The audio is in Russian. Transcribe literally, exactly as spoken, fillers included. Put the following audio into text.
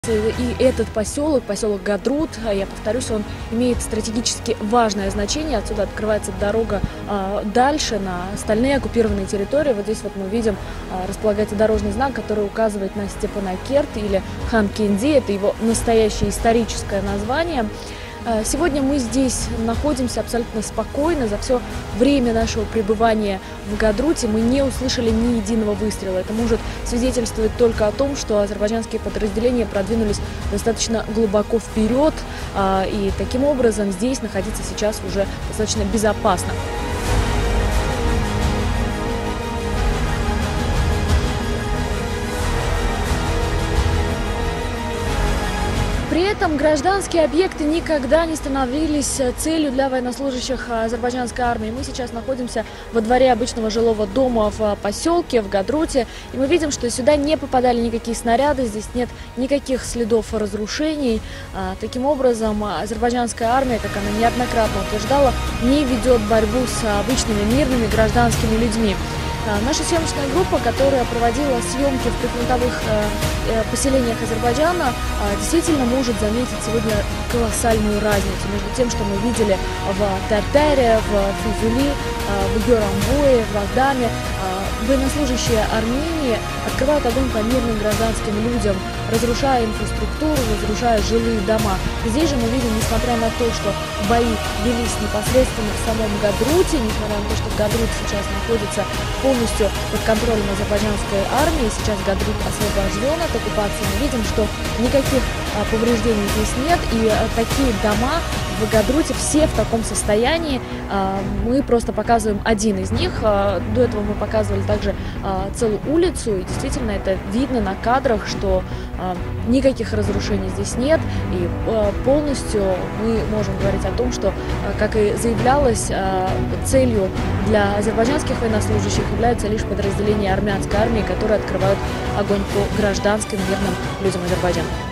И этот поселок, поселок Гадрут, я повторюсь, он имеет стратегически важное значение. Отсюда открывается дорога а, дальше на остальные оккупированные территории. Вот здесь вот мы видим, а, располагается дорожный знак, который указывает на Степанакерт или Хан-Кенди. Это его настоящее историческое название. Сегодня мы здесь находимся абсолютно спокойно. За все время нашего пребывания в Гадруте мы не услышали ни единого выстрела. Это может свидетельствовать только о том, что азербайджанские подразделения продвинулись достаточно глубоко вперед, и таким образом здесь находиться сейчас уже достаточно безопасно. При этом гражданские объекты никогда не становились целью для военнослужащих азербайджанской армии. Мы сейчас находимся во дворе обычного жилого дома в поселке, в Гадруте. И мы видим, что сюда не попадали никакие снаряды, здесь нет никаких следов разрушений. Таким образом, азербайджанская армия, как она неоднократно утверждала, не ведет борьбу с обычными мирными гражданскими людьми. Наша съемочная группа, которая проводила съемки в прифронтовых э, поселениях Азербайджана, э, действительно может заметить сегодня колоссальную разницу между тем, что мы видели в Тартаре, в Фузули, э, в Герамбое, в Агдаме. Э, военнослужащие Армении открывают огонь по мирным гражданским людям, разрушая инфраструктуру, разрушая жилые дома. Здесь же мы видим, несмотря на то, что бои велись непосредственно в самом Гадруте, несмотря на то, что Гадрут сейчас находится полностью под контролем азербайджанской армии, сейчас Гадрут освобожден от оккупации, мы видим, что никаких а, повреждений здесь нет, и а, такие дома в Гадруте все в таком состоянии. А, мы просто показываем один из них. А, до этого мы показывали также а, целую улицу, и действительно это видно на кадрах, что а, никаких разрушений здесь нет, и а, полностью мы можем говорить о том, что, а, как и заявлялось, а, целью для азербайджанских военнослужащих являются лишь подразделения армянской армии, которые открывают огонь по гражданским мирным людям Азербайджана.